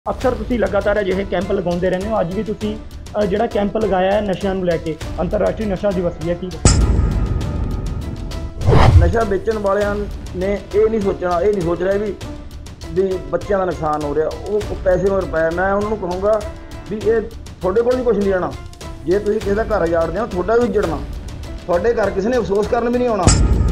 ਅਕਸਰ ਤੁਸੀਂ ਲਗਾਤਾਰ ਅਜਿਹੇ ਕੈਂਪ ਲਗਾਉਂਦੇ ਰਹਿੰਦੇ ਹੋ। ਅੱਜ ਵੀ ਤੁਸੀਂ ਜਿਹੜਾ ਕੈਂਪ ਲਗਾਇਆ ਹੈ ਨਸ਼ਿਆਂ ਨੂੰ ਲੈ ਕੇ, ਅੰਤਰਰਾਸ਼ਟਰੀ ਨਸ਼ਾ ਦਿਵਸ ਵੀ ਹੈ, ਕੀ ਨਸ਼ਾ ਵੇਚਣ ਵਾਲਿਆਂ ਨੇ ਇਹ ਨਹੀਂ ਸੋਚ ਰਿਹਾ ਵੀ ਬੱਚਿਆਂ ਦਾ ਨੁਕਸਾਨ ਹੋ ਰਿਹਾ। ਉਹ ਪੈਸੇ ਮਗਰ ਪਏ। ਮੈਂ ਉਹਨਾਂ ਨੂੰ ਕਹੂੰਗਾ ਵੀ ਇਹ ਤੁਹਾਡੇ ਕੋਲ ਵੀ ਕੁਝ ਨਹੀਂ ਆਉਣਾ। ਜੇ ਤੁਸੀਂ ਕਿਸੇ ਦਾ ਘਰ ਉਜਾੜਦੇ ਹੋ, ਤੁਹਾਡਾ ਵੀ ਉੱਜੜਨਾ। ਤੁਹਾਡੇ ਘਰ ਕਿਸੇ ਨੇ ਅਫਸੋਸ ਕਰਨ ਵੀ ਨਹੀਂ ਆਉਣਾ।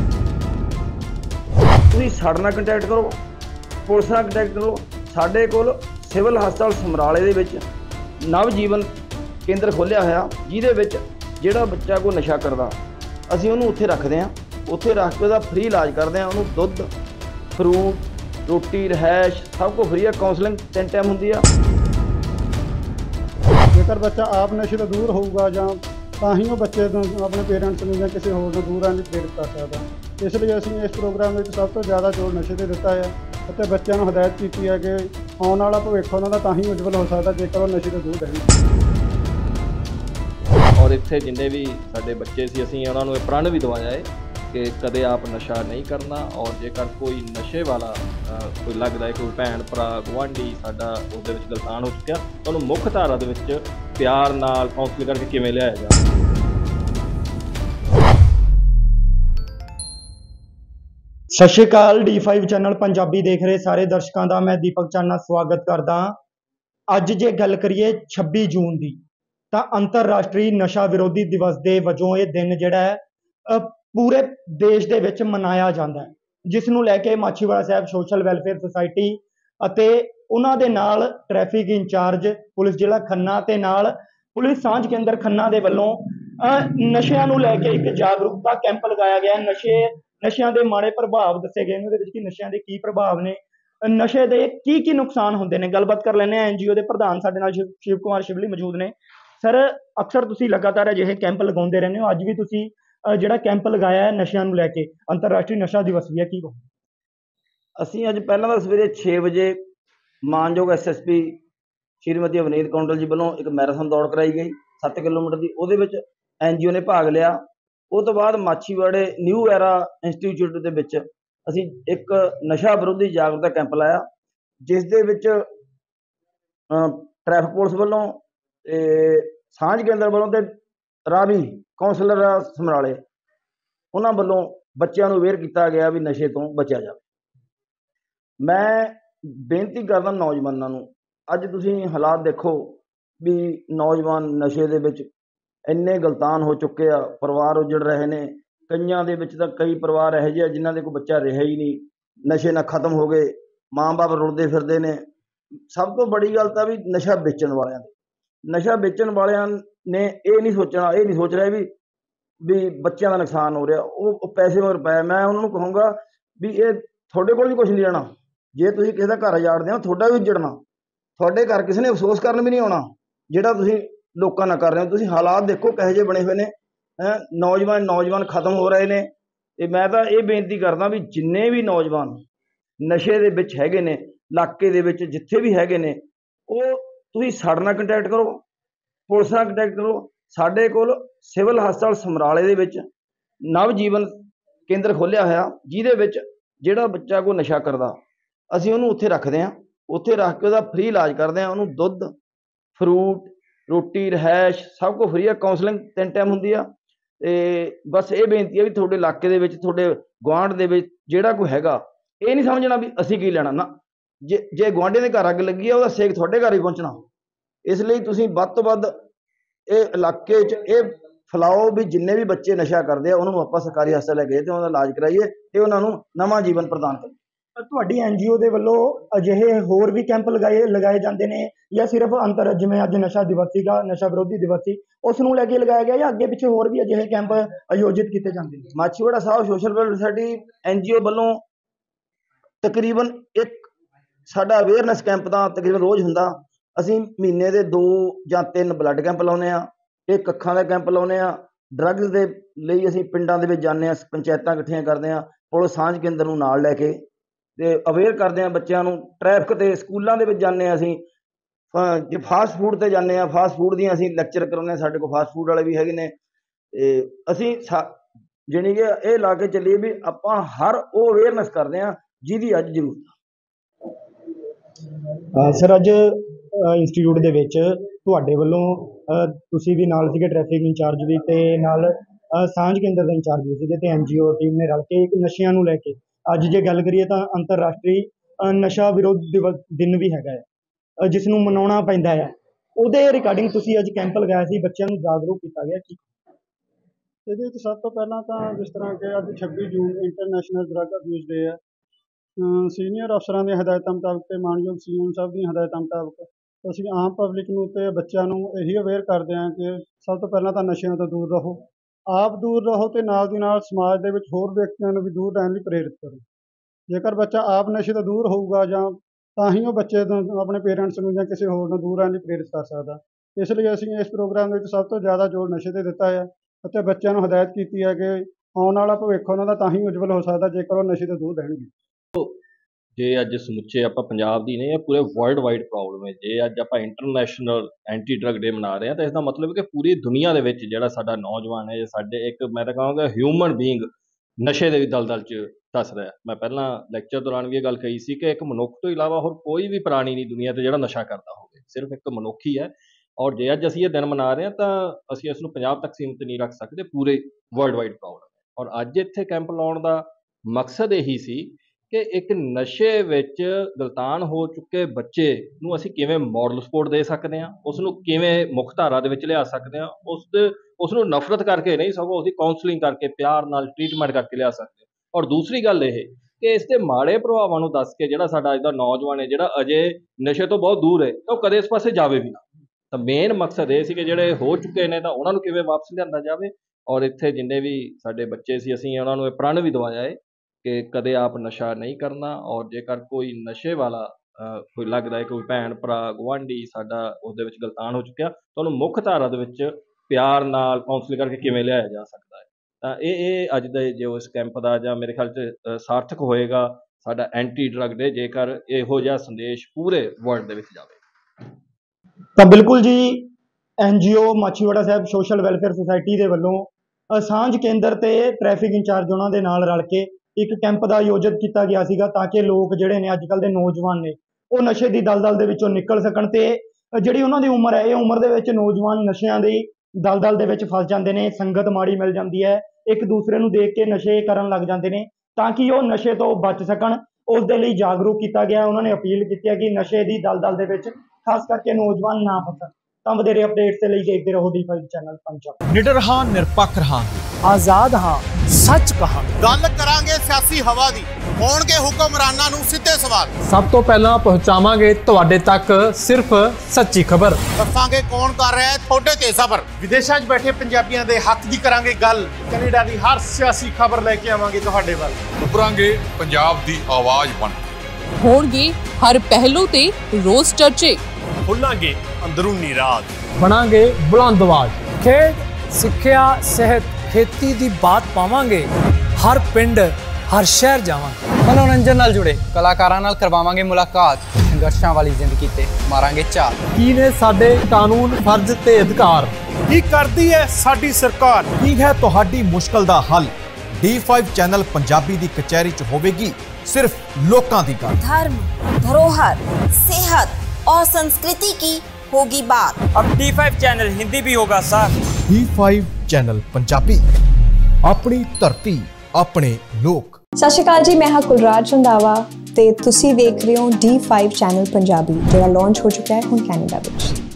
ਤੁਸੀਂ ਸਾਡੇ ਨਾਲ ਕੰਟੈਕਟ ਕਰੋ, ਪੁਲਿਸ ਨਾਲ ਕੰਟੈਕਟ ਕਰੋ। ਸਾਡੇ ਕੋਲ ਸਿਵਲ ਹਸਪਤਾਲ ਸਮਰਾਲੇ ਦੇ ਵਿੱਚ ਨਵ ਜੀਵਨ ਕੇਂਦਰ ਖੋਲ੍ਹਿਆ ਹੋਇਆ, ਜਿਹਦੇ ਵਿੱਚ ਜਿਹੜਾ ਬੱਚਾ ਕੋਈ ਨਸ਼ਾ ਕਰਦਾ ਅਸੀਂ ਉਹਨੂੰ ਉੱਥੇ ਰੱਖਦੇ ਹਾਂ। ਉੱਥੇ ਰੱਖ ਕੇ ਉਹਦਾ ਫ੍ਰੀ ਇਲਾਜ ਕਰਦੇ ਹਾਂ। ਉਹਨੂੰ ਦੁੱਧ, ਫਰੂਟ, ਰੋਟੀ, ਰਿਹਾਇਸ਼ ਸਭ ਕੁਝ ਫ੍ਰੀ ਆ। ਕਾਉਂਸਲਿੰਗ 3 ਟਾਈਮ ਹੁੰਦੀ ਆ। ਜੇਕਰ ਬੱਚਾ ਆਪ ਨਸ਼ੇ ਤੋਂ ਦੂਰ ਹੋਊਗਾ ਜਾਂ ਤਾਂ ਹੀ ਉਹ ਬੱਚੇ ਨੂੰ ਆਪਣੇ ਪੇਰੈਂਟਸ ਨੂੰ ਜਾਂ ਕਿਸੇ ਹੋਰ ਨੂੰ ਦੂਰ ਰਹਿਣ ਲਈ ਪ੍ਰੇਰਿਤ ਕਰ ਸਕਦਾ। ਇਸ ਲਈ ਅਸੀਂ ਇਸ ਪ੍ਰੋਗਰਾਮ ਵਿੱਚ ਸਭ ਤੋਂ ਜ਼ਿਆਦਾ ਜ਼ੋਰ ਨਸ਼ੇ 'ਤੇ ਦਿੱਤਾ ਹੈ ਅਤੇ ਬੱਚਿਆਂ ਨੂੰ ਹਦਾਇਤ ਕੀਤੀ ਹੈ ਕਿ ਆਉਣ ਵਾਲਾ ਭਵਿੱਖ ਉਹਨਾਂ ਦਾ ਤਾਂ ਹੀ ਉਜਵਲ ਹੋ ਸਕਦਾ ਜੇਕਰ ਉਹ ਨਸ਼ੇ ਤੋਂ ਦੂਰ ਰਹਿਣ। ਔਰ ਇੱਥੇ ਜਿੰਨੇ ਵੀ ਸਾਡੇ ਬੱਚੇ ਸੀ, ਅਸੀਂ ਉਹਨਾਂ ਨੂੰ ਇਹ ਪ੍ਰਣ ਵੀ ਦਵਾਇਆ ਹੈ ਕਿ ਕਦੇ ਆਪ ਨਸ਼ਾ ਨਹੀਂ ਕਰਨਾ। ਔਰ ਜੇਕਰ ਕੋਈ ਨਸ਼ੇ ਵਾਲਾ ਕੋਈ ਲੱਗਦਾ ਹੈ, ਕੋਈ ਭੈਣ ਭਰਾ ਗੁਆਂਢੀ ਸਾਡਾ ਉਹਦੇ ਵਿੱਚ ਗਲਤਾਨ ਹੋ ਚੁੱਕਿਆ, ਤਾਂ ਉਹਨੂੰ ਮੁੱਖ ਧਾਰਾ ਦੇ ਵਿੱਚ ਪਿਆਰ ਨਾਲ ਕਾਉਂਸਲਿੰਗ ਕਰਕੇ ਕਿਵੇਂ ਲਿਆਇਆ ਜਾਵੇ। ਸਤਿ ਸ਼੍ਰੀ ਅਕਾਲ। D5 ਚੈਨਲ ਪੰਜਾਬੀ ਦੇਖ ਰਹੇ ਸਾਰੇ ਦਰਸ਼ਕਾਂ ਦਾ ਮੈਂ ਦੀਪਕ ਚਾਨਾ ਸਵਾਗਤ ਕਰਦਾ ਹਾਂ। ਅੱਜ ਜੇ ਗੱਲ ਕਰੀਏ 26 ਜੂਨ ਦੀ, ਤਾਂ ਅੰਤਰਰਾਸ਼ਟਰੀ ਨਸ਼ਾ ਵਿਰੋਧੀ ਦਿਵਸ ਦੇ ਵਜੋਂ ਇਹ ਦਿਨ ਜਿਹੜਾ ਹੈ ਪੂਰੇ ਦੇਸ਼ ਦੇ ਵਿੱਚ ਮਨਾਇਆ ਜਾਂਦਾ ਹੈ, ਜਿਸ ਨੂੰ ਲੈ ਕੇ Machhiwara Sahib social welfare society ਅਤੇ ਉਹਨਾਂ ਦੇ ਨਾਲ ਟ੍ਰੈਫਿਕ ਇੰਚਾਰਜ ਪੁਲਿਸ ਜ਼ਿਲ੍ਹਾ ਖੰਨਾ ਤੇ ਨਾਲ ਪੁਲਿਸ ਸਾਂਝ ਕੇਂਦਰ ਖੰਨਾ ਦੇ ਵੱਲੋਂ ਨਸ਼ਿਆਂ ਨੂੰ ਲੈ ਕੇ ਇੱਕ ਜਾਗਰੂਕਤਾ ਕੈਂਪ ਲਗਾਇਆ ਗਿਆ। ਨਸ਼ਿਆਂ ਦੇ ਮਾੜੇ ਪ੍ਰਭਾਵ ਦੱਸੇ ਗਏ ਨੇ, ਉਹਦੇ ਵਿੱਚ ਕਿ ਨਸ਼ਿਆਂ ਦੇ ਕੀ ਪ੍ਰਭਾਵ ਨੇ, ਨਸ਼ੇ ਦੇ ਕੀ ਨੁਕਸਾਨ ਹੁੰਦੇ ਨੇ। ਗੱਲਬਾਤ ਕਰ ਲੈਂਦੇ ਹਾਂ। NGO ਦੇ ਪ੍ਰਧਾਨ ਸਾਡੇ ਨਾਲ ਸ਼ਿਵ ਕੁਮਾਰ ਸ਼ਿਵਲੀ ਮੌਜੂਦ ਨੇ। ਸਰ, ਅਕਸਰ ਤੁਸੀਂ ਲਗਾਤਾਰ ਅਜਿਹੇ ਕੈਂਪ ਲਗਾਉਂਦੇ ਰਹਿੰਦੇ ਹੋ। ਅੱਜ ਵੀ ਤੁਸੀਂ ਜਿਹੜਾ ਕੈਂਪ ਲਗਾਇਆ ਹੈ ਨਸ਼ਿਆਂ ਨੂੰ ਲੈ ਕੇ, ਅੰਤਰਰਾਸ਼ਟਰੀ ਨਸ਼ਾ ਦਿਵਸ ਵੀ ਹੈ, ਕੀ ਕਹੋ? ਅਸੀਂ ਅੱਜ ਪਹਿਲਾਂ ਤਾਂ ਸਵੇਰੇ 6 ਵਜੇ ਮਾਨਯੋਗ SSP ਸ਼੍ਰੀਮਤੀ ਅਵਨੀਤ ਕੌਂਡਲ ਜੀ ਵੱਲੋਂ ਇੱਕ ਮੈਰਾਥਨ ਦੌੜ ਕਰਾਈ ਗਈ 7 ਕਿਲੋਮੀਟਰ ਦੀ। ਉਹਦੇ ਵਿੱਚ NGO ਨੇ ਭਾਗ ਲਿਆ। ਉਹ ਤੋਂ ਬਾਅਦ ਮਾਛੀਵਾੜੇ ਨਿਊ ਐਰਾ ਇੰਸਟੀਚਿਊਟ ਦੇ ਵਿੱਚ ਅਸੀਂ ਇੱਕ ਨਸ਼ਾ ਵਿਰੋਧੀ ਜਾਗਰੂਕਤਾ ਕੈਂਪ ਲਾਇਆ, ਜਿਸ ਦੇ ਵਿੱਚ ਟ੍ਰੈਫਿਕ ਪੁਲਿਸ ਵੱਲੋਂ ਤੇ ਸਾਂਝ ਕੇਂਦਰ ਵੱਲੋਂ ਤੇ ਰਾਵੀ ਕਾਉਂਸਲਰ ਸਮਰਾਲੇ ਉਹਨਾਂ ਵੱਲੋਂ ਬੱਚਿਆਂ ਨੂੰ ਅਵੇਅਰ ਕੀਤਾ ਗਿਆ ਵੀ ਨਸ਼ੇ ਤੋਂ ਬਚਿਆ ਜਾਵੇ। ਮੈਂ ਬੇਨਤੀ ਕਰਦਾ ਨੌਜਵਾਨਾਂ ਨੂੰ, ਅੱਜ ਤੁਸੀਂ ਹਾਲਾਤ ਦੇਖੋ ਵੀ ਨੌਜਵਾਨ ਨਸ਼ੇ ਦੇ ਵਿੱਚ ਇੰਨੇ ਗਲਤਾਨ ਹੋ ਚੁੱਕੇ ਆ, ਪਰਿਵਾਰ ਉਜੜ ਰਹੇ ਨੇ। ਕਈਆਂ ਦੇ ਵਿੱਚ ਤਾਂ ਕਈ ਪਰਿਵਾਰ ਇਹੋ ਜਿਹੇ ਆ ਜਿਨ੍ਹਾਂ ਦੇ ਕੋਈ ਬੱਚਾ ਰਿਹਾ ਹੀ ਨਹੀਂ, ਨਸ਼ੇ ਨਾਲ ਖਤਮ ਹੋ ਗਏ, ਮਾਂ-ਬਾਪ ਰੁਲਦੇ ਫਿਰਦੇ ਨੇ। ਸਭ ਤੋਂ ਬੜੀ ਗੱਲ ਤਾਂ ਵੀ ਨਸ਼ਾ ਵੇਚਣ ਵਾਲਿਆਂ ਨੇ ਇਹ ਨਹੀਂ ਸੋਚ ਰਿਹਾ ਵੀ ਬੱਚਿਆਂ ਦਾ ਨੁਕਸਾਨ ਹੋ ਰਿਹਾ। ਉਹ ਪੈਸੇ ਮਗਰ ਪਏ। ਮੈਂ ਉਹਨਾਂ ਨੂੰ ਕਹੂੰਗਾ ਵੀ ਇਹ ਤੁਹਾਡੇ ਕੋਲ ਵੀ ਕੁਝ ਨਹੀਂ ਆਉਣਾ। ਜੇ ਤੁਸੀਂ ਕਿਸੇ ਦਾ ਘਰ ਉਜਾੜਦੇ ਹੋ, ਤੁਹਾਡਾ ਵੀ ਉੱਜੜਨਾ। ਤੁਹਾਡੇ ਘਰ ਕਿਸੇ ਨੇ ਅਫਸੋਸ ਕਰਨ ਵੀ ਨਹੀਂ ਆਉਣਾ ਜਿਹੜਾ ਤੁਸੀਂ ਲੋਕਾਂ ਨਾਲ ਕਰ ਰਹੇ ਹੋ। ਤੁਸੀਂ ਹਾਲਾਤ ਦੇਖੋ ਕਿਹੋ ਜਿਹੇ ਬਣੇ ਹੋਏ ਨੇ। ਨੌਜਵਾਨ ਖਤਮ ਹੋ ਰਹੇ ਨੇ। ਤੇ ਮੈਂ ਤਾਂ ਇਹ ਬੇਨਤੀ ਕਰਦਾ ਵੀ ਜਿੰਨੇ ਵੀ ਨੌਜਵਾਨ ਨਸ਼ੇ ਦੇ ਵਿੱਚ ਹੈਗੇ ਨੇ, ਇਲਾਕੇ ਦੇ ਵਿੱਚ ਜਿੱਥੇ ਵੀ ਹੈਗੇ ਨੇ, ਉਹ ਤੁਸੀਂ ਸਾਡੇ ਨਾਲ ਕੰਟੈਕਟ ਕਰੋ, ਪੁਲਿਸ ਨਾਲ ਕੰਟੈਕਟ ਕਰੋ। ਸਾਡੇ ਕੋਲ ਸਿਵਲ ਹਸਪਤਾਲ ਸਮਰਾਲੇ ਦੇ ਵਿੱਚ ਨਵ ਜੀਵਨ ਕੇਂਦਰ ਖੋਲ੍ਹਿਆ ਹੋਇਆ, ਜਿਹਦੇ ਵਿੱਚ ਜਿਹੜਾ ਬੱਚਾ ਕੋਈ ਨਸ਼ਾ ਕਰਦਾ ਅਸੀਂ ਉਹਨੂੰ ਉੱਥੇ ਰੱਖਦੇ ਹਾਂ। ਉੱਥੇ ਰੱਖ ਕੇ ਉਹਦਾ ਫ੍ਰੀ ਇਲਾਜ ਕਰਦੇ ਹਾਂ। ਉਹਨੂੰ ਦੁੱਧ, ਫਰੂਟ, ਰੋਟੀ, ਰਿਹਾਇਸ਼ ਸਭ ਕੁਝ ਫ੍ਰੀ ਆ। ਕਾਉਂਸਲਿੰਗ 3 ਟਾਈਮ ਹੁੰਦੀ ਆ। ਤੇ ਬਸ ਇਹ ਬੇਨਤੀ ਹੈ ਵੀ ਤੁਹਾਡੇ ਇਲਾਕੇ ਦੇ ਵਿੱਚ, ਤੁਹਾਡੇ ਗੁਆਂਢ ਦੇ ਵਿੱਚ ਜਿਹੜਾ ਕੋਈ ਹੈਗਾ, ਇਹ ਨਹੀਂ ਸਮਝਣਾ ਵੀ ਅਸੀਂ ਕੀ ਲੈਣਾ ਨਾ। ਜੇ ਗੁਆਂਢੀ ਦੇ ਘਰ ਅੱਗ ਲੱਗੀ ਆ, ਉਹਦਾ ਸੇਕ ਤੁਹਾਡੇ ਘਰ ਹੀ ਪਹੁੰਚਣਾ। ਇਸ ਲਈ ਤੁਸੀਂ ਵੱਧ ਤੋਂ ਵੱਧ ਇਹ ਇਲਾਕੇ 'ਚ ਇਹ ਫੈਲਾਓ ਵੀ ਜਿੰਨੇ ਵੀ ਬੱਚੇ ਨਸ਼ਾ ਕਰਦੇ ਆ ਉਹਨਾਂ ਨੂੰ ਆਪਾਂ ਸਰਕਾਰੀ ਹਸਪਤਾਲ ਲੈ ਗਏ ਤੇ ਉਹਨਾਂ ਦਾ ਇਲਾਜ ਕਰਾਈਏ ਤੇ ਉਹਨਾਂ ਨੂੰ ਨਵਾਂ ਜੀਵਨ ਪ੍ਰਦਾਨ ਕਰੀਏ। ਤੁਹਾਡੀ NGO ਦੇ ਵੱਲੋਂ ਅਜਿਹੇ ਹੋਰ ਵੀ ਕੈਂਪ ਲਗਾਏ ਜਾਂਦੇ ਨੇ ਜਾਂ ਸਿਰਫ ਜਿਵੇਂ ਅੱਜ ਨਸ਼ਾ ਦਿਵਸ ਸੀਗਾ, ਨਸ਼ਾ ਵਿਰੋਧੀ ਦਿਵਸ ਸੀ, ਉਸ ਨੂੰ ਲੈ ਕੇ ਲਗਾਇਆ ਗਿਆ, ਜਾਂ ਅੱਗੇ ਪਿੱਛੇ ਹੋਰ ਵੀ ਅਜਿਹੇ ਕੈਂਪ ਆਯੋਜਿਤ ਕੀਤੇ ਜਾਂਦੇ ਨੇ? Machhiwara Sahib social welfare society NGO ਵੱਲੋਂ ਤਕਰੀਬਨ ਇੱਕ ਸਾਡਾ ਅਵੇਅਰਨੈਸ ਕੈਂਪ ਤਾਂ ਤਕਰੀਬਨ ਰੋਜ਼ ਹੁੰਦਾ। ਅਸੀਂ ਮਹੀਨੇ ਦੇ 2 ਜਾਂ 3 ਬਲੱਡ ਕੈਂਪ ਲਾਉਂਦੇ ਹਾਂ, ਇੱਕ ਅੱਖਾਂ ਦਾ ਕੈਂਪ ਲਾਉਂਦੇ ਹਾਂ। ਡਰੱਗਸ ਦੇ ਲਈ ਅਸੀਂ ਪਿੰਡਾਂ ਦੇ ਵਿੱਚ ਜਾਂਦੇ ਹਾਂ, ਪੰਚਾਇਤਾਂ ਇਕੱਠੀਆਂ ਕਰਦੇ ਹਾਂ, ਪੁਲਿਸ ਸਾਂਝ ਕੇਂਦਰ ਨੂੰ ਨਾਲ ਲੈ ਕੇ ਤੇ ਅਵੇਅਰ ਕਰਦੇ ਹਾਂ ਬੱਚਿਆਂ ਨੂੰ। ਟ੍ਰੈਫਿਕ ਤੇ ਸਕੂਲਾਂ ਦੇ ਵਿੱਚ ਜਾਂਦੇ ਹਾਂ। ਅਸੀਂ ਜੇ ਫਾਸਟ ਫੂਡ ਤੇ ਜਾਂਦੇ ਹਾਂ, ਫਾਸਟ ਫੂਡ ਦੀਆਂ ਅਸੀਂ ਲੈਕਚਰ ਕਰਾਉਂਦੇ ਹਾਂ। ਸਾਡੇ ਕੋਲ ਫਾਸਟ ਫੂਡ ਵਾਲੇ ਵੀ ਹੈਗੇ ਨੇ। ਤੇ ਅਸੀਂ ਜਾਣੀ ਕਿ ਇਹ ਲਾ ਕੇ ਚੱਲੀਏ ਵੀ ਆਪਾਂ ਹਰ ਉਹ ਅਵੇਅਰਨੈਸ ਕਰਦੇ ਹਾਂ ਜਿਹਦੀ ਅੱਜ ਜ਼ਰੂਰਤ ਆ। ਸਰ ਅੱਜ ਇੰਸਟੀਚਿਊਟ ਦੇ ਵਿੱਚ ਤੁਹਾਡੇ ਵੱਲੋਂ ਤੁਸੀਂ ਵੀ ਨਾਲ ਸੀਗੇ, ਟ੍ਰੈਫਿਕ ਇੰਚਾਰਜ ਵੀ, ਤੇ ਨਾਲ ਸਾਂਝ ਕੇਂਦਰ ਦੇ ਇੰਚਾਰਜ ਵੀ ਸੀਗੇ, ਤੇ NGO ਟੀਮ ਨੇ ਰਲ ਕੇ ਇੱਕ ਨਸ਼ਿਆਂ ਨੂੰ ਲੈ ਕੇ ਅੱਜ ਜੇ ਗੱਲ ਕਰੀਏ ਤਾਂ ਅੰਤਰਰਾਸ਼ਟਰੀ ਨਸ਼ਾ ਵਿਰੋਧ ਦਿਨ ਵੀ ਹੈਗਾ ਹੈ, ਜਿਸ ਨੂੰ ਮਨਾਉਣਾ ਪੈਂਦਾ ਹੈ। ਉਹਦੇ ਰਿਗਾਰਡਿੰਗ ਤੁਸੀਂ ਅੱਜ ਕੈਂਪ ਲਗਾਇਆ ਸੀ, ਬੱਚਿਆਂ ਨੂੰ ਜਾਗਰੂਕ ਕੀਤਾ ਗਿਆ ਕਿ ਇਹਦੇ ਵਿੱਚ ਸਭ ਤੋਂ ਪਹਿਲਾਂ ਤਾਂ ਜਿਸ ਤਰ੍ਹਾਂ ਕਿ ਅੱਜ 26 June international drug abuse day ਹੈ। ਸੀਨੀਅਰ ਅਫਸਰਾਂ ਦੀਆਂ ਹਦਾਇਤਾਂ ਮੁਤਾਬਕ ਤੇ ਮਾਨਯੋਗ CM ਸਾਹਿਬ ਦੀਆਂ ਹਦਾਇਤਾਂ ਮੁਤਾਬਕ ਅਸੀਂ ਆਮ ਪਬਲਿਕ ਨੂੰ ਤੇ ਬੱਚਿਆਂ ਨੂੰ ਇਹੀ ਅਵੇਅਰ ਕਰਦੇ ਹਾਂ ਕਿ ਸਭ ਤੋਂ ਪਹਿਲਾਂ ਤਾਂ ਨਸ਼ਿਆਂ ਤੋਂ ਦੂਰ ਰਹੋ, ਆਪ ਦੂਰ ਰਹੋ ਤੇ ਨਾਲ ਦੀ ਨਾਲ ਸਮਾਜ ਦੇ ਵਿੱਚ ਹੋਰ ਵਿਅਕਤੀਆਂ ਨੂੰ ਵੀ ਦੂਰ ਰਹਿਣ ਲਈ ਪ੍ਰੇਰਿਤ ਕਰੋ। ਜੇਕਰ ਬੱਚਾ ਆਪ ਨਸ਼ੇ ਤੋਂ ਦੂਰ ਹੋਊਗਾ ਜਾਂ ਤਾਂ ਹੀ ਉਹ ਬੱਚੇ ਨੂੰ ਆਪਣੇ ਪੇਰੈਂਟਸ ਨੂੰ ਜਾਂ ਕਿਸੇ ਹੋਰ ਨੂੰ ਦੂਰ ਰਹਿਣ ਲਈ ਪ੍ਰੇਰਿਤ ਕਰ ਸਕਦਾ। ਇਸ ਲਈ ਅਸੀਂ ਇਸ ਪ੍ਰੋਗਰਾਮ ਵਿੱਚ ਸਭ ਤੋਂ ਜ਼ਿਆਦਾ ਜ਼ੋਰ ਨਸ਼ੇ 'ਤੇ ਦਿੱਤਾ ਹੈ ਅਤੇ ਬੱਚਿਆਂ ਨੂੰ ਹਦਾਇਤ ਕੀਤੀ ਹੈ ਕਿ ਆਉਣ ਵਾਲਾ ਭਵਿੱਖ ਉਹਨਾਂ ਦਾ ਤਾਂ ਹੀ ਉਜਵਲ ਹੋ ਸਕਦਾ ਜੇਕਰ ਉਹ ਨਸ਼ੇ ਤੋਂ ਦੂਰ ਰਹਿਣਗੇ। ਜੇ ਅੱਜ ਸਮੁੱਚੇ ਆਪਾਂ ਪੰਜਾਬ ਦੀ ਨਹੀਂ, ਇਹ ਪੂਰੇ ਵਰਲਡ ਵਾਈਡ ਪ੍ਰੋਬਲਮ ਹੈ। ਜੇ ਅੱਜ ਆਪਾਂ ਇੰਟਰਨੈਸ਼ਨਲ ਐਂਟੀ ਡਰੱਗ ਡੇ ਮਨਾ ਰਹੇ ਹਾਂ ਤਾਂ ਇਸ ਦਾ ਮਤਲਬ ਹੈ ਕਿ ਪੂਰੀ ਦੁਨੀਆ ਦੇ ਵਿੱਚ ਜਿਹੜਾ ਸਾਡਾ ਨੌਜਵਾਨ ਹੈ, ਸਾਡੇ ਇੱਕ ਮੈਂ ਤਾਂ ਕਹਾਂਗਾ ਹਿਊਮਨ ਬੀਇੰਗ ਨਸ਼ੇ ਦੇ ਦਲਦਲ 'ਚ ਧੱਸ ਰਿਹਾ। ਮੈਂ ਪਹਿਲਾਂ ਲੈਕਚਰ ਦੌਰਾਨ ਵੀ ਇਹ ਗੱਲ ਕਹੀ ਸੀ ਕਿ ਇੱਕ ਮਨੁੱਖ ਤੋਂ ਇਲਾਵਾ ਹੋਰ ਕੋਈ ਵੀ ਪ੍ਰਾਣੀ ਨਹੀਂ ਦੁਨੀਆ 'ਤੇ ਜਿਹੜਾ ਨਸ਼ਾ ਕਰਦਾ ਹੋਵੇ, ਸਿਰਫ ਇੱਕ ਮਨੁੱਖ ਹੀ ਹੈ। ਔਰ ਜੇ ਅੱਜ ਅਸੀਂ ਇਹ ਦਿਨ ਮਨਾ ਰਹੇ ਹਾਂ ਤਾਂ ਅਸੀਂ ਇਸ ਨੂੰ ਪੰਜਾਬ ਤੱਕ ਸੀਮਿਤ ਨਹੀਂ ਰੱਖ ਸਕਦੇ, ਪੂਰੇ ਵਰਲਡ ਵਾਈਡ ਪ੍ਰੋਬਲਮ ਹੈ। ਔਰ ਅੱਜ ਇੱਥੇ ਕੈਂਪ ਲਾਉਣ ਦਾ ਮਕਸਦ ਇਹੀ ਸੀ ਕਿ ਇੱਕ ਨਸ਼ੇ ਵਿੱਚ ਗਲਤਾਨ ਹੋ ਚੁੱਕੇ ਬੱਚੇ ਨੂੰ ਅਸੀਂ ਕਿਵੇਂ ਮੋਰਲ ਸਪੋਰਟ ਦੇ ਸਕਦੇ ਹਾਂ, ਉਸ ਨੂੰ ਕਿਵੇਂ ਮੁੱਖ ਧਾਰਾ ਦੇ ਵਿੱਚ ਲਿਆ ਸਕਦੇ ਹਾਂ, ਉਸ ਨੂੰ ਨਫ਼ਰਤ ਕਰਕੇ ਨਹੀਂ, ਸਗੋਂ ਉਹਦੀ ਕਾਉਂਸਲਿੰਗ ਕਰਕੇ, ਪਿਆਰ ਨਾਲ ਟਰੀਟਮੈਂਟ ਕਰਕੇ ਲਿਆ ਸਕਦੇ ਹਾਂ। ਔਰ ਦੂਸਰੀ ਗੱਲ ਇਹ ਕਿ ਇਸ ਦੇ ਮਾੜੇ ਪ੍ਰਭਾਵਾਂ ਨੂੰ ਦੱਸ ਕੇ ਜਿਹੜਾ ਸਾਡਾ ਅੱਜ ਦਾ ਨੌਜਵਾਨ ਹੈ, ਜਿਹੜਾ ਅਜੇ ਨਸ਼ੇ ਤੋਂ ਬਹੁਤ ਦੂਰ ਹੈ, ਤਾਂ ਉਹ ਕਦੇ ਇਸ ਪਾਸੇ ਜਾਵੇ ਵੀ ਨਾ। ਤਾਂ ਮੇਨ ਮਕਸਦ ਇਹ ਸੀ ਕਿ ਜਿਹੜੇ ਹੋ ਚੁੱਕੇ ਨੇ ਤਾਂ ਉਹਨਾਂ ਨੂੰ ਕਿਵੇਂ ਵਾਪਸ ਲਿਆਂਦਾ ਜਾਵੇ। ਔਰ ਇੱਥੇ ਜਿੰਨੇ ਵੀ ਸਾਡੇ ਬੱਚੇ ਸੀ, ਅਸੀਂ ਉਹਨਾਂ ਨੂੰ ਇਹ ਪ੍ਰਣ ਵੀ ਦਵਾਇਆ ਹੈ ਕਿ ਕਦੇ ਆਪ ਨਸ਼ਾ ਨਹੀਂ ਕਰਨਾ, ਔਰ ਜੇਕਰ ਕੋਈ ਨਸ਼ੇ ਵਾਲਾ ਕੋਈ ਲੱਗਦਾ ਹੈ, ਕੋਈ ਭੈਣ ਭਰਾ ਗੁਆਂਢੀ ਸਾਡਾ ਉਹਦੇ ਵਿੱਚ ਗਲਤਾਨ ਹੋ ਚੁੱਕਿਆ, ਤਾਂ ਉਹਨੂੰ ਮੁੱਖ ਧਾਰਾ ਦੇ ਵਿੱਚ ਪਿਆਰ ਨਾਲ ਕਾਉਂਸਲਿੰਗ ਕਰਕੇ ਕਿਵੇਂ ਲਿਆਇਆ ਜਾ ਸਕਦਾ ਹੈ। ਤਾਂ ਇਹ ਅੱਜ ਦੇ ਜੋ ਇਸ ਕੈਂਪ ਦਾ ਜਾਂ ਮੇਰੇ ਖਿਆਲ 'ਚ ਸਾਰਥਕ ਹੋਏਗਾ ਸਾਡਾ ਐਂਟੀ ਡਰੱਗ ਡੇ, ਜੇਕਰ ਇਹੋ ਜਿਹਾ ਸੰਦੇਸ਼ ਪੂਰੇ ਵਰਲਡ ਦੇ ਵਿੱਚ ਜਾਵੇ। ਤਾਂ ਬਿਲਕੁਲ ਜੀ, NGO Machhiwara Sahib social welfare society ਦੇ ਵੱਲੋਂ ਸਾਂਝ ਕੇਂਦਰ ਤੇ ਟ੍ਰੈਫਿਕ ਇੰਚਾਰਜ ਉਹਨਾਂ ਦੇ ਨਾਲ ਰਲ ਕੇ ਇੱਕ ਕੈਂਪ ਦਾ ਆਯੋਜਿਤ ਕੀਤਾ ਗਿਆ ਸੀਗਾ, ਤਾਂ ਕਿ ਲੋਕ ਜਿਹੜੇ ਨੇ ਅੱਜ ਕੱਲ੍ਹ ਦੇ ਨੌਜਵਾਨ ਨੇ ਉਹ ਨਸ਼ੇ ਦੀ ਦਲਦਲ ਦੇ ਵਿੱਚੋਂ ਨਿਕਲ ਸਕਣ। ਤੇ ਜਿਹੜੀ ਉਹਨਾਂ ਦੀ ਉਮਰ ਹੈ, ਇਹ ਉਮਰ ਦੇ ਵਿੱਚ ਨੌਜਵਾਨ ਨਸ਼ਿਆਂ ਦੀ ਦਲਦਲ ਦੇ ਵਿੱਚ ਫਸ ਜਾਂਦੇ ਨੇ, ਸੰਗਤ ਮਾੜੀ ਮਿਲ ਜਾਂਦੀ ਹੈ, ਇੱਕ ਦੂਸਰੇ ਨੂੰ ਦੇਖ ਕੇ ਨਸ਼ੇ ਕਰਨ ਲੱਗ ਜਾਂਦੇ ਨੇ। ਤਾਂ ਕਿ ਉਹ ਨਸ਼ੇ ਤੋਂ ਬਚ ਸਕਣ, ਉਸ ਦੇ ਲਈ ਜਾਗਰੂਕ ਕੀਤਾ ਗਿਆ। ਉਹਨਾਂ ਨੇ ਅਪੀਲ ਕੀਤੀ ਹੈ ਕਿ ਨਸ਼ੇ ਦੀ ਦਲਦਲ ਦੇ ਵਿੱਚ ਖਾਸ ਕਰਕੇ ਨੌਜਵਾਨ ਨਾ ਫਸਣ। ਤਾਂ ਵਧੇਰੇ ਅਪਡੇਟਸ ਦੇ ਲਈ ਦੇਖਦੇ ਰਹੋ D5 ਚੈਨਲ ਪੰਜਾਬ। ਨਿਡਰ ਹਾਂ, ਨਿਰਪੱਖ ਰਹਾਂਗੇ, ਆਜ਼ਾਦ ਹਾਂ, ਸੱਚ ਕਹਾਂਗੇ। ਗੱਲ ਕਰਾਂਗੇ ਸਿਆਸੀ ਹਵਾ ਦੀ, ਹੋਣਗੇ ਹੁਕਮਰਾਨਾਂ ਨੂੰ ਸਿੱਧੇ ਸਵਾਲ। ਸਭ ਤੋਂ ਪਹਿਲਾਂ ਪਹੁੰਚਾਵਾਂਗੇ ਤੁਹਾਡੇ ਤੱਕ ਸਿਰਫ ਸੱਚੀ ਖਬਰ। ਦੱਸਾਂਗੇ ਕੌਣ ਕਰ ਰਿਹਾ ਹੈ ਤੁਹਾਡੇ ਤੇ ਸਬਰ। ਵਿਦੇਸ਼ਾਂ 'ਚ ਬੈਠੇ ਪੰਜਾਬੀਆਂ ਦੇ ਹੱਕ ਦੀ ਕਰਾਂਗੇ ਗੱਲ। ਕੈਨੇਡਾ ਦੀ ਹਰ ਸਿਆਸੀ ਖਬਰ ਲੈ ਕੇ ਆਵਾਂਗੇ ਤੁਹਾਡੇ ਵੱਲ। ਉਭਰਾਂਗੇ ਪੰਜਾਬ ਦੀ ਆਵਾਜ਼ ਬਣ ਕੇ। ਹੋਣਗੇ ਹਰ ਪਹਿਲੂ ਤੇ ਰੋਜ਼ ਚਰਚੇ। ਖੁੱਲਾਂਗੇ ਅੰਦਰੂਨੀ ਰਾਜ। ਬਣਾਂਗੇ ਬੁਲੰਦ ਆਵਾਜ਼। ਖੇਡ, ਸਿੱਖਿਆ, ਸਿਹਤ, ਖੇਤੀ ਦੀ ਬਾਤ ਪਾਵਾਂਗੇ। ਹਰ ਪਿੰਡ, ਹਰ ਸ਼ਹਿਰ ਜਾਵਾਂਗੇ। ਮਨੋਰੰਜਨ ਨਾਲ ਜੁੜੇ ਕਲਾਕਾਰਾਂ ਨਾਲ ਕਰਵਾਵਾਂਗੇ ਮੁਲਾਕਾਤ। ਸੰਘਰਸ਼ਾਂ ਵਾਲੀ ਜ਼ਿੰਦਗੀ ਤੇ ਮਾਰਾਂਗੇ ਝਾਤ। ਕੀ ਨੇ ਸਾਡੇ ਕਾਨੂੰਨ, ਫਰਜ਼ ਤੇ ਅਧਿਕਾਰ? ਕੀ ਕਰਦੀ ਹੈ ਸਾਡੀ ਸਰਕਾਰ? ਕੀ ਹੈ ਤੁਹਾਡੀ ਮੁਸ਼ਕਲ ਦਾ ਹੱਲ? D5 ਚੈਨਲ ਪੰਜਾਬੀ ਦੀ ਕਚਹਿਰੀ 'ਚ ਹੋਵੇਗੀ सिर्फ लोकां दी गल। धर्म, धरोहर, सेहत और संस्कृति की होगी बात। अब D5 चैनल हिंदी भी होगा सर। D5 चैनल पंजाबी, अपनी धरती, अपने लोक। सत श्री अकाल जी, मैं हाँ कुलराज रंधावा ते तुसी देख रहे हो D5 चैनल पंजाबी, जो लॉन्च हो चुका है हुण कैनेडा विच।